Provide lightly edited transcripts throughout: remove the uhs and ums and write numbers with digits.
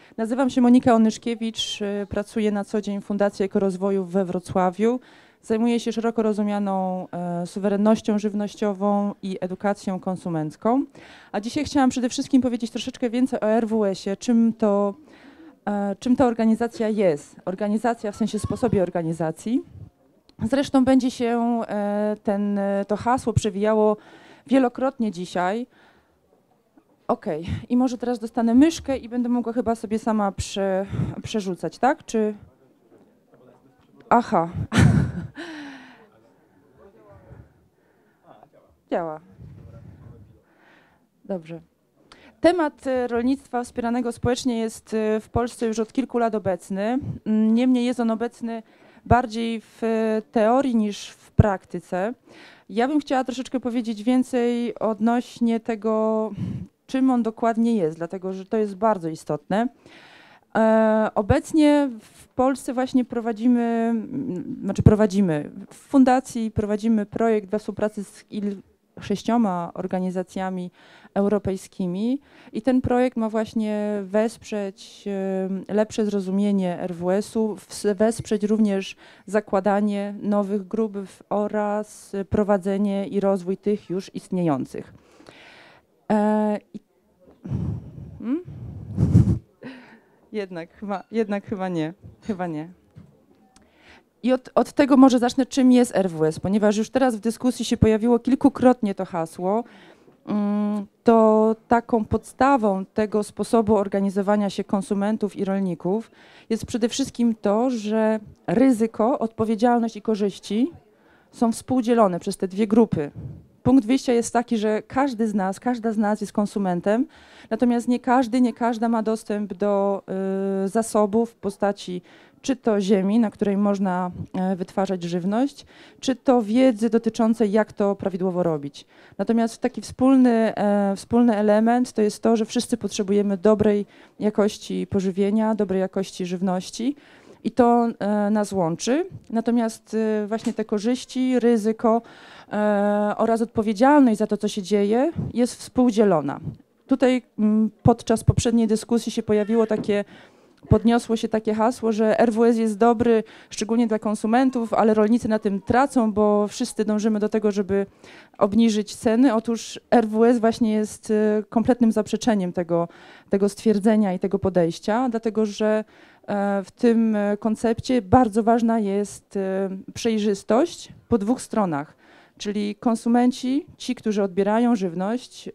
Nazywam się Monika Onyszkiewicz, pracuję na co dzień w Fundacji Ekorozwoju we Wrocławiu. Zajmuję się szeroko rozumianą suwerennością żywnościową i edukacją konsumencką. A dzisiaj chciałam przede wszystkim powiedzieć troszeczkę więcej o RWS-ie, czym ta organizacja jest. Organizacja w sensie sposobie organizacji. Zresztą będzie się to hasło przewijało wielokrotnie dzisiaj. Okej, i może teraz dostanę myszkę i będę mogła chyba sobie sama przerzucać, tak? Czy... Aha. Działa. Dobrze. Temat rolnictwa wspieranego społecznie jest w Polsce już od kilku lat obecny. Niemniej jest on obecny bardziej w teorii niż w praktyce. Ja bym chciała troszeczkę powiedzieć więcej odnośnie tego, czym on dokładnie jest, dlatego że to jest bardzo istotne. Obecnie w Polsce właśnie w fundacji prowadzimy projekt we współpracy z 6 organizacjami europejskimi i ten projekt ma właśnie wesprzeć lepsze zrozumienie RWS-u, wesprzeć również zakładanie nowych grup oraz prowadzenie i rozwój tych już istniejących. Jednak chyba nie. I od tego może zacznę, czym jest RWS, ponieważ już teraz w dyskusji się pojawiło kilkukrotnie to hasło. To taką podstawą tego sposobu organizowania się konsumentów i rolników jest przede wszystkim to, że ryzyko, odpowiedzialność i korzyści są współdzielone przez te dwie grupy. Punkt wyjścia jest taki, że każda z nas jest konsumentem, natomiast nie każda ma dostęp do zasobów w postaci czy to ziemi, na której można wytwarzać żywność, czy to wiedzy dotyczącej, jak to prawidłowo robić. Natomiast taki wspólny element to jest to, że wszyscy potrzebujemy dobrej jakości pożywienia, dobrej jakości żywności i to nas łączy. Natomiast właśnie te korzyści, ryzyko oraz odpowiedzialność za to, co się dzieje, jest współdzielona. Tutaj podczas poprzedniej dyskusji podniosło się takie hasło, że RWS jest dobry szczególnie dla konsumentów, ale rolnicy na tym tracą, bo wszyscy dążymy do tego, żeby obniżyć ceny. Otóż RWS właśnie jest kompletnym zaprzeczeniem tego stwierdzenia i tego podejścia, dlatego że w tym koncepcie bardzo ważna jest przejrzystość po dwóch stronach. Czyli konsumenci, ci, którzy odbierają żywność,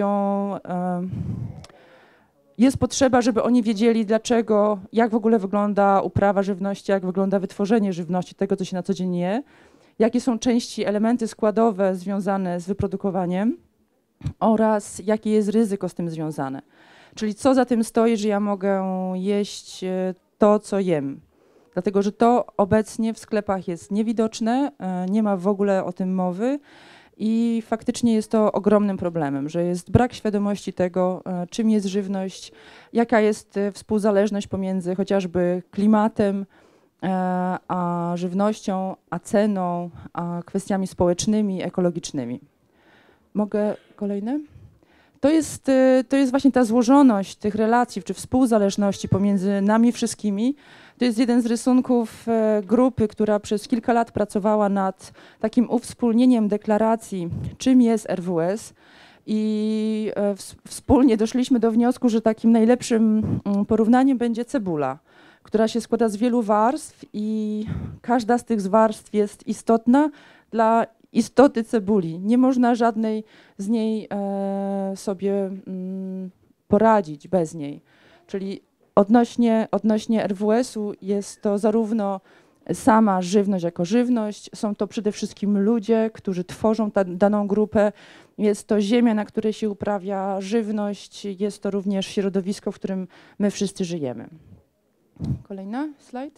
jest potrzeba, żeby oni wiedzieli dlaczego, jak w ogóle wygląda uprawa żywności, jak wygląda wytworzenie żywności, tego co się na co dzień je, jakie są części, elementy składowe związane z wyprodukowaniem oraz jakie jest ryzyko z tym związane. Czyli co za tym stoi, że ja mogę jeść to, co jem. Dlatego, że to obecnie w sklepach jest niewidoczne, nie ma w ogóle o tym mowy i faktycznie jest to ogromnym problemem, że jest brak świadomości tego, czym jest żywność, jaka jest współzależność pomiędzy chociażby klimatem, a żywnością, a ceną, a kwestiami społecznymi, ekologicznymi. Mogę kolejne? To jest właśnie ta złożoność tych relacji czy współzależności pomiędzy nami wszystkimi. To jest jeden z rysunków grupy, która przez kilka lat pracowała nad takim uwspólnieniem deklaracji, czym jest RWS. I wspólnie doszliśmy do wniosku, że takim najlepszym porównaniem będzie cebula, która się składa z wielu warstw i każda z tych warstw jest istotna dla istoty cebuli. Nie można żadnej z niej sobie poradzić bez niej. Czyli odnośnie RWS-u jest to zarówno sama żywność jako żywność, są to przede wszystkim ludzie, którzy tworzą daną grupę, jest to ziemia, na której się uprawia żywność, jest to również środowisko, w którym my wszyscy żyjemy. Kolejna slajd.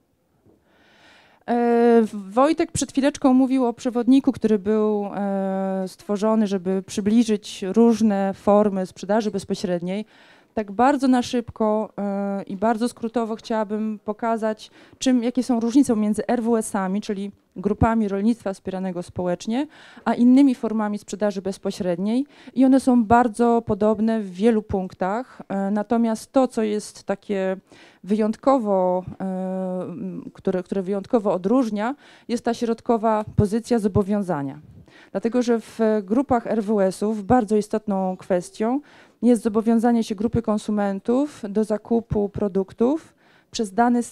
Wojtek przed chwileczką mówił o przewodniku, który był stworzony, żeby przybliżyć różne formy sprzedaży bezpośredniej. Tak bardzo na szybko i bardzo skrótowo chciałabym pokazać, jakie są różnice między RWS-ami, czyli grupami rolnictwa wspieranego społecznie, a innymi formami sprzedaży bezpośredniej i one są bardzo podobne w wielu punktach, natomiast to, co jest takie wyjątkowo, które wyjątkowo odróżnia, jest ta środkowa pozycja zobowiązania. Dlatego, że w grupach RWS-ów bardzo istotną kwestią jest zobowiązanie się grupy konsumentów do zakupu produktów przez dany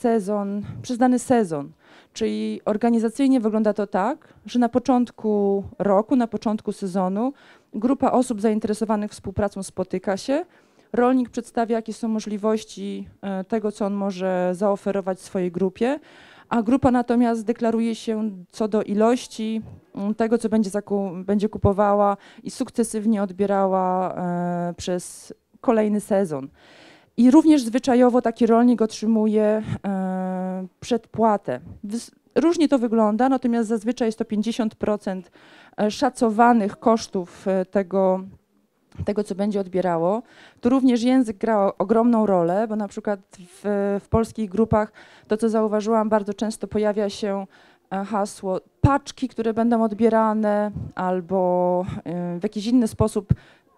sezon. Czyli organizacyjnie wygląda to tak, że na początku roku, na początku sezonu grupa osób zainteresowanych współpracą spotyka się, rolnik przedstawia, jakie są możliwości tego, co on może zaoferować swojej grupie, a grupa natomiast deklaruje się co do ilości tego, co będzie kupowała i sukcesywnie odbierała przez kolejny sezon. I również zwyczajowo taki rolnik otrzymuje przedpłatę. Różnie to wygląda, natomiast zazwyczaj jest to 50% szacowanych kosztów tego, co będzie odbierało. Tu również język gra ogromną rolę, bo na przykład w polskich grupach to, co zauważyłam, bardzo często pojawia się hasło paczki, które będą odbierane, albo w jakiś inny sposób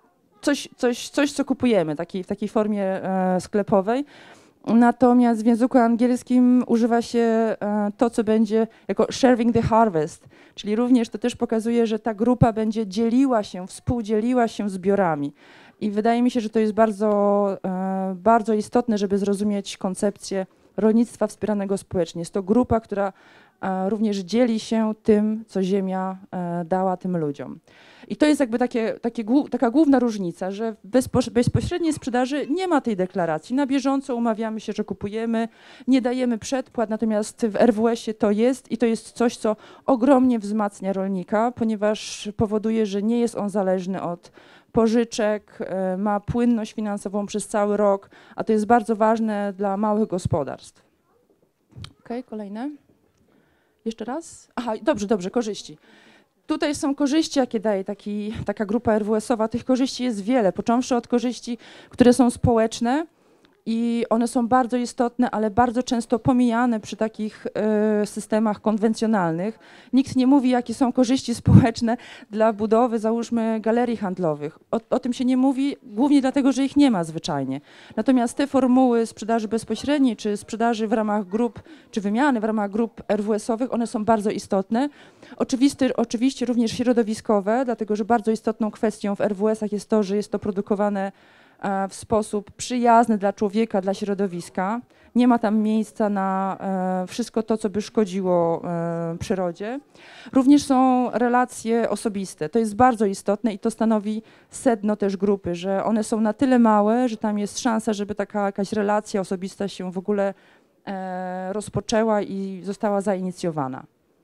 coś co kupujemy w takiej formie sklepowej. Natomiast w języku angielskim używa się to, co będzie jako sharing the harvest, czyli również to też pokazuje, że ta grupa będzie współdzieliła się zbiorami. I wydaje mi się, że to jest bardzo istotne, żeby zrozumieć koncepcję rolnictwa wspieranego społecznie. Jest to grupa, która również dzieli się tym, co ziemia dała tym ludziom. I to jest jakby taka główna różnica, że w bezpośredniej sprzedaży nie ma tej deklaracji. Na bieżąco umawiamy się, że kupujemy, nie dajemy przedpłat, natomiast w RWS-ie to jest i to jest coś, co ogromnie wzmacnia rolnika, ponieważ powoduje, że nie jest on zależny od pożyczek, ma płynność finansową przez cały rok, a to jest bardzo ważne dla małych gospodarstw. Okej, kolejne. Jeszcze raz? Aha, dobrze, korzyści. Tutaj są korzyści, jakie daje taka grupa RWS-owa. Tych korzyści jest wiele, począwszy od korzyści, które są społeczne i one są bardzo istotne, ale bardzo często pomijane przy takich systemach konwencjonalnych. Nikt nie mówi, jakie są korzyści społeczne dla budowy, załóżmy, galerii handlowych. O tym się nie mówi, głównie dlatego, że ich nie ma zwyczajnie. Natomiast te formuły sprzedaży bezpośredniej, czy sprzedaży w ramach grup, czy wymiany w ramach grup RWS-owych, one są bardzo istotne. Oczywiście również środowiskowe, dlatego że bardzo istotną kwestią w RWS-ach jest to, że jest to produkowane w sposób przyjazny dla człowieka, dla środowiska. Nie ma tam miejsca na wszystko to, co by szkodziło przyrodzie. Również są relacje osobiste. To jest bardzo istotne i to stanowi sedno też grupy, że one są na tyle małe, że tam jest szansa, żeby taka jakaś relacja osobista się w ogóle rozpoczęła i została zainicjowana.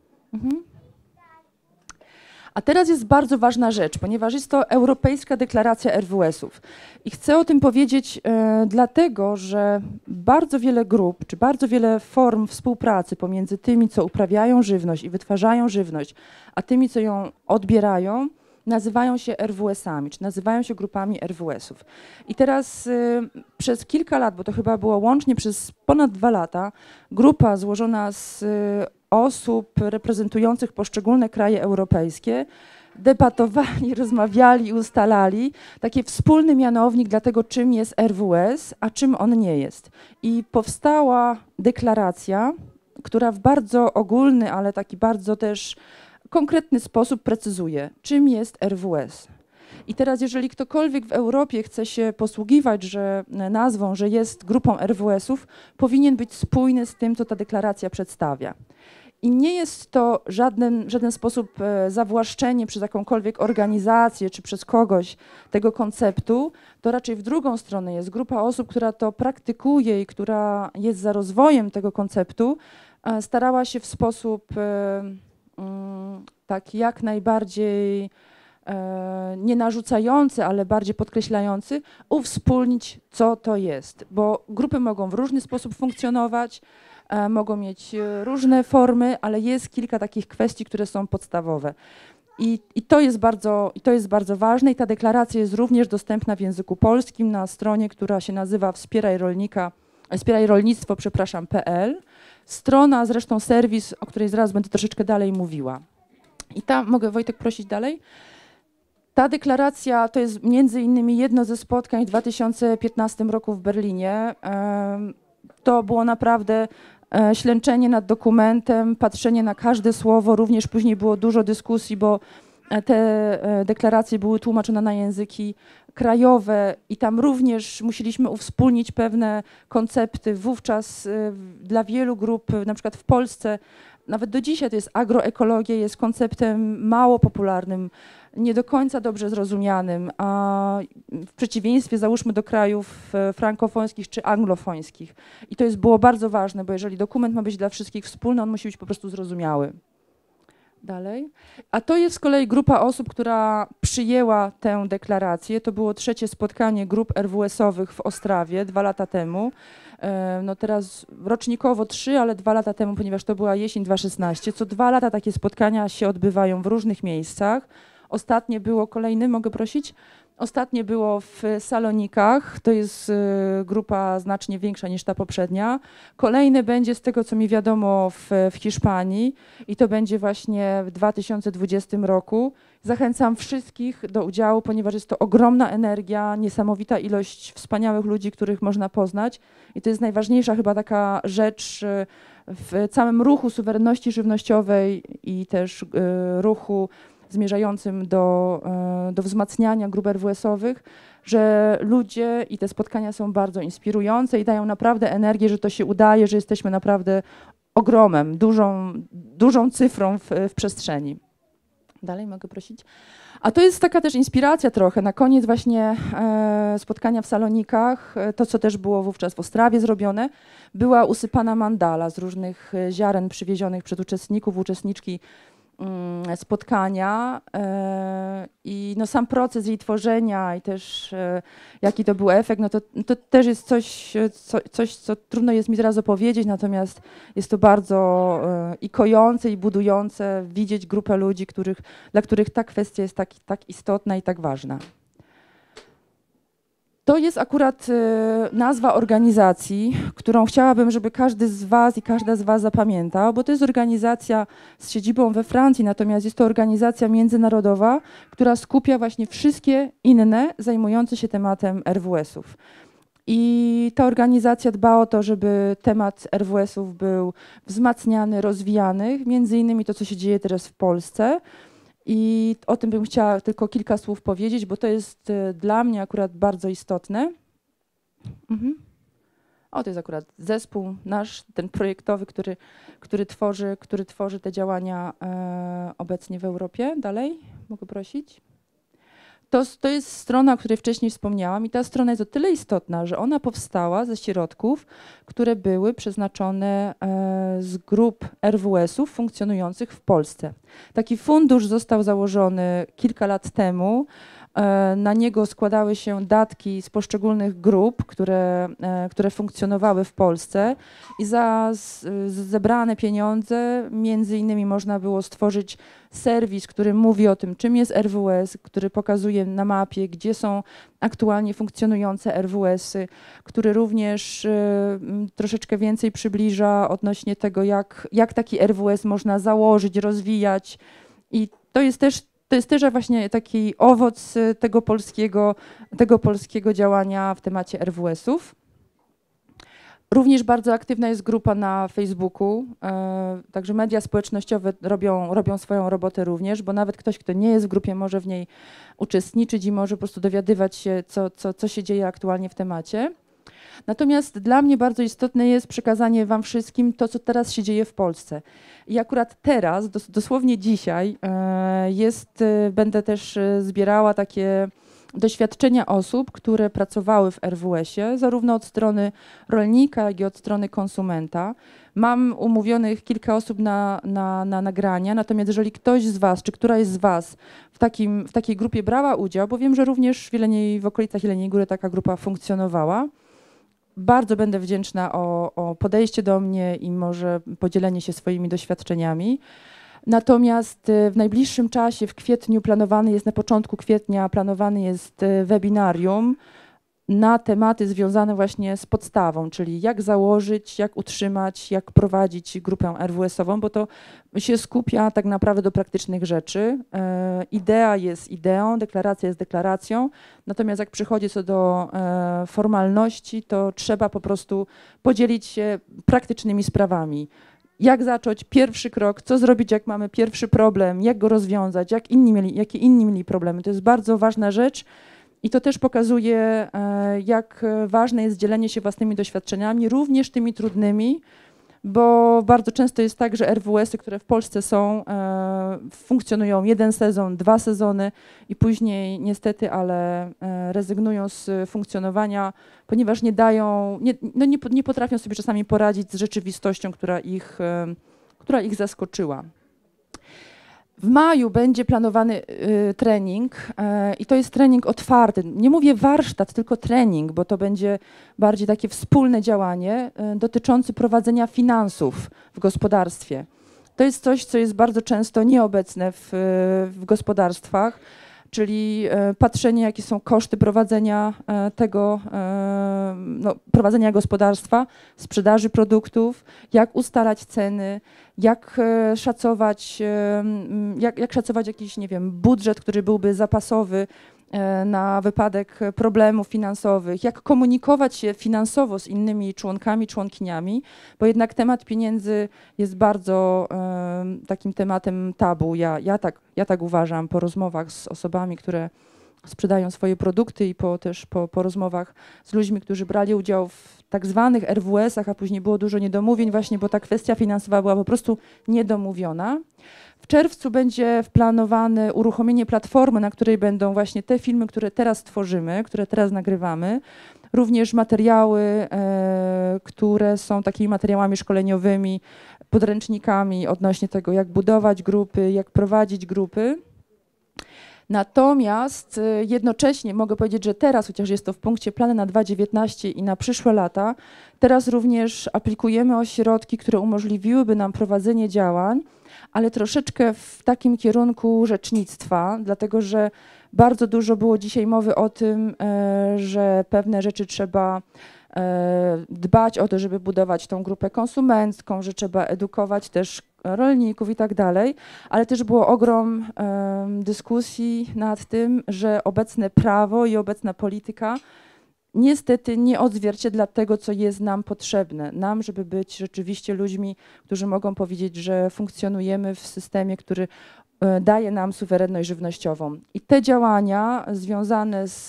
A teraz jest bardzo ważna rzecz, ponieważ jest to Europejska Deklaracja RWS-ów. I chcę o tym powiedzieć dlatego, że bardzo wiele grup, czy bardzo wiele form współpracy pomiędzy tymi, co uprawiają żywność i wytwarzają żywność, a tymi, co ją odbierają, nazywają się RWS-ami, czy nazywają się grupami RWS-ów. I teraz przez kilka lat, bo to chyba było łącznie przez ponad 2 lata, grupa złożona z osób reprezentujących poszczególne kraje europejskie debatowali, rozmawiali, ustalali taki wspólny mianownik dla tego, czym jest RWS, a czym on nie jest. I powstała deklaracja, która w bardzo ogólny, ale taki bardzo też konkretny sposób precyzuje, czym jest RWS. I teraz, jeżeli ktokolwiek w Europie chce się posługiwać nazwą, że jest grupą RWS-ów, powinien być spójny z tym, co ta deklaracja przedstawia. I nie jest to w żaden sposób zawłaszczenie przez jakąkolwiek organizację czy przez kogoś tego konceptu, to raczej w drugą stronę jest grupa osób, która to praktykuje i która jest za rozwojem tego konceptu, starała się w sposób tak jak najbardziej nie narzucający, ale bardziej podkreślający, uwspólnić, co to jest. Bo grupy mogą w różny sposób funkcjonować, mogą mieć różne formy, ale jest kilka takich kwestii, które są podstawowe. I to jest bardzo ważne i ta deklaracja jest również dostępna w języku polskim na stronie, która się nazywa wspierajrolnika.pl. wspierajrolnictwo.pl. Strona, zresztą serwis, o której zaraz będę troszeczkę dalej mówiła. I tam, mogę Wojtek prosić dalej? Ta deklaracja to jest między innymi jedno ze spotkań w 2015 roku w Berlinie. To było naprawdę ślęczenie nad dokumentem, patrzenie na każde słowo, również później było dużo dyskusji, bo te deklaracje były tłumaczone na języki krajowe i tam również musieliśmy uwspólnić pewne koncepty. Wówczas dla wielu grup, na przykład w Polsce, nawet do dzisiaj to jest agroekologia, jest konceptem mało popularnym, nie do końca dobrze zrozumianym, a w przeciwieństwie załóżmy do krajów frankofońskich czy anglofońskich. I to było bardzo ważne, bo jeżeli dokument ma być dla wszystkich wspólny, on musi być po prostu zrozumiały. Dalej. A to jest z kolei grupa osób, która przyjęła tę deklarację. To było trzecie spotkanie grup RWS-owych w Ostrawie 2 lata temu. No teraz rocznikowo 3, ale 2 lata temu, ponieważ to była jesień 2016. Co 2 lata takie spotkania się odbywają w różnych miejscach. Ostatnie było kolejny, mogę prosić? Ostatnie było w Salonikach, to jest grupa znacznie większa niż ta poprzednia. Kolejne będzie, z tego co mi wiadomo, w Hiszpanii i to będzie właśnie w 2020 roku. Zachęcam wszystkich do udziału, ponieważ jest to ogromna energia, niesamowita ilość wspaniałych ludzi, których można poznać i to jest najważniejsza chyba taka rzecz w całym ruchu suwerenności żywnościowej i też ruchu zmierzającym do wzmacniania grup RWS-owych, że ludzie i te spotkania są bardzo inspirujące i dają naprawdę energię, że to się udaje, że jesteśmy naprawdę ogromem, dużą cyfrą w przestrzeni. Dalej mogę prosić? A to jest taka też inspiracja trochę. Na koniec właśnie spotkania w Salonikach, to co też było wówczas w Ostrawie zrobione, była usypana mandala z różnych ziaren przywiezionych przez uczestników, uczestniczki spotkania i no sam proces jej tworzenia i też jaki to był efekt, no to też jest coś, co trudno jest mi teraz opowiedzieć, natomiast jest to bardzo i kojące, i budujące widzieć grupę ludzi, dla których ta kwestia jest tak istotna i tak ważna. To jest akurat nazwa organizacji, którą chciałabym, żeby każdy z Was i każda z Was zapamiętał, bo to jest organizacja z siedzibą we Francji, natomiast jest to organizacja międzynarodowa, która skupia właśnie wszystkie inne zajmujące się tematem RWS-ów. I ta organizacja dba o to, żeby temat RWS-ów był wzmacniany, rozwijany, między innymi to, co się dzieje teraz w Polsce. I o tym bym chciała tylko kilka słów powiedzieć, bo to jest dla mnie akurat bardzo istotne. O, to jest akurat zespół nasz, ten projektowy, który tworzy te działania obecnie w Europie. Dalej, mogę prosić? To jest strona, o której wcześniej wspomniałam i ta strona jest o tyle istotna, że ona powstała ze środków, które były przeznaczone z grup RWS-ów funkcjonujących w Polsce. Taki fundusz został założony kilka lat temu. Na niego składały się datki z poszczególnych grup, które funkcjonowały w Polsce i za zebrane pieniądze między innymi można było stworzyć serwis, który mówi o tym, czym jest RWS, który pokazuje na mapie, gdzie są aktualnie funkcjonujące RWS-y, który również troszeczkę więcej przybliża odnośnie tego, jak taki RWS można założyć, rozwijać i to jest też właśnie taki owoc tego polskiego działania w temacie RWS-ów. Również bardzo aktywna jest grupa na Facebooku, także media społecznościowe robią swoją robotę również, bo nawet ktoś, kto nie jest w grupie, może w niej uczestniczyć i może po prostu dowiadywać się, co się dzieje aktualnie w temacie. Natomiast dla mnie bardzo istotne jest przekazanie Wam wszystkim to, co teraz się dzieje w Polsce. I akurat teraz, dosłownie dzisiaj, będę też zbierała takie doświadczenia osób, które pracowały w RWS-ie, zarówno od strony rolnika, jak i od strony konsumenta. Mam umówionych kilka osób na nagrania, natomiast jeżeli ktoś z Was, czy któraś z Was w takiej grupie brała udział, bo wiem, że również w okolicach Jeleniej Góry taka grupa funkcjonowała, bardzo będę wdzięczna o podejście do mnie i może podzielenie się swoimi doświadczeniami. Natomiast w najbliższym czasie, w kwietniu na początku kwietnia planowany jest webinarium na tematy związane właśnie z podstawą, czyli jak założyć, jak utrzymać, jak prowadzić grupę RWS-ową, bo to się skupia tak naprawdę do praktycznych rzeczy. Idea jest ideą, deklaracja jest deklaracją, natomiast jak przychodzi co do formalności, to trzeba po prostu podzielić się praktycznymi sprawami. Jak zacząć pierwszy krok, co zrobić, jak mamy pierwszy problem, jak go rozwiązać, jakie inni mieli problemy. To jest bardzo ważna rzecz. I to też pokazuje, jak ważne jest dzielenie się własnymi doświadczeniami, również tymi trudnymi, bo bardzo często jest tak, że RWS-y, które w Polsce są, funkcjonują 1 sezon, 2 sezony i później niestety, ale rezygnują z funkcjonowania, ponieważ nie potrafią sobie czasami poradzić z rzeczywistością, która ich zaskoczyła. W maju będzie planowany trening i to jest trening otwarty. Nie mówię warsztat, tylko trening, bo to będzie bardziej takie wspólne działanie dotyczące prowadzenia finansów w gospodarstwie. To jest coś, co jest bardzo często nieobecne w gospodarstwach, czyli patrzenie, jakie są koszty prowadzenia prowadzenia gospodarstwa, sprzedaży produktów, jak ustalać ceny, jak szacować jakiś, nie wiem, budżet, który byłby zapasowy na wypadek problemów finansowych, jak komunikować się finansowo z innymi członkami, członkiniami, bo jednak temat pieniędzy jest bardzo takim tematem tabu. Ja tak uważam po rozmowach z osobami, które sprzedają swoje produkty i też po rozmowach z ludźmi, którzy brali udział w tak zwanych RWS-ach, a później było dużo niedomówień właśnie, bo ta kwestia finansowa była po prostu niedomówiona. W czerwcu będzie planowane uruchomienie platformy, na której będą właśnie te filmy, które teraz tworzymy, które teraz nagrywamy, również materiały, które są takimi materiałami szkoleniowymi, podręcznikami odnośnie tego, jak budować grupy, jak prowadzić grupy. Natomiast jednocześnie mogę powiedzieć, że teraz, chociaż jest to w punkcie plany na 2019 i na przyszłe lata, teraz również aplikujemy o środki, które umożliwiłyby nam prowadzenie działań, ale troszeczkę w takim kierunku rzecznictwa, dlatego że bardzo dużo było dzisiaj mowy o tym, że pewne rzeczy trzeba dbać o to, żeby budować tą grupę konsumencką, że trzeba edukować też rolników i tak dalej, ale też było ogrom dyskusji nad tym, że obecne prawo i obecna polityka niestety nie odzwierciedla tego, co jest nam potrzebne. Nam, żeby być rzeczywiście ludźmi, którzy mogą powiedzieć, że funkcjonujemy w systemie, który daje nam suwerenność żywnościową. I te działania związane z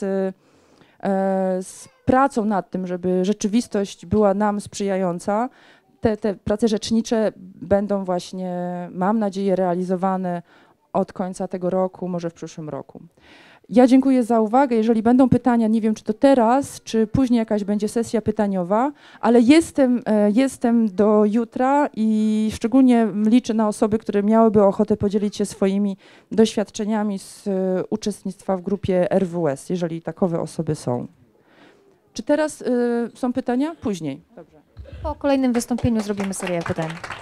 pracą nad tym, żeby rzeczywistość była nam sprzyjająca, te prace rzecznicze będą właśnie, mam nadzieję, realizowane od końca tego roku, może w przyszłym roku. Ja dziękuję za uwagę. Jeżeli będą pytania, nie wiem, czy to teraz, czy później jakaś będzie sesja pytaniowa, ale jestem do jutra i szczególnie liczę na osoby, które miałyby ochotę podzielić się swoimi doświadczeniami z uczestnictwa w grupie RWS, jeżeli takowe osoby są. Czy teraz są pytania? Później. Dobrze. Po kolejnym wystąpieniu zrobimy serię pytań.